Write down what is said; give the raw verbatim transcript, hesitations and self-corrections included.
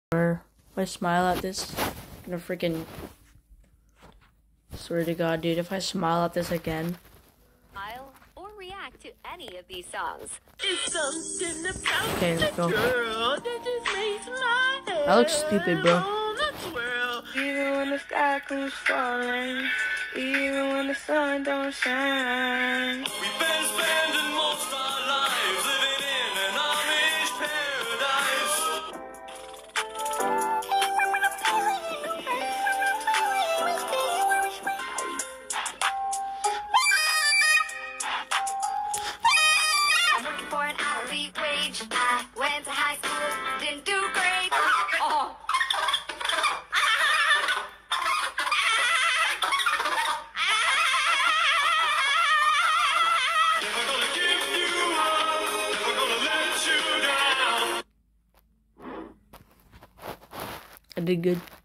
If I smile at this, I'm gonna freaking swear to God, dude. If I smile at this again, I'll or react to any of these songs. okay, let's go. Girl, that just makes my head That looks stupid, bro. wanna twirl. Even when the sky comes falling, even when the sun don't shine. We've been spending most our lives living in an Amish paradise. I'm working for an hourly wage. I went to high school, didn't do great. Oh. Never gonna give you up, never gonna let you down. I did good.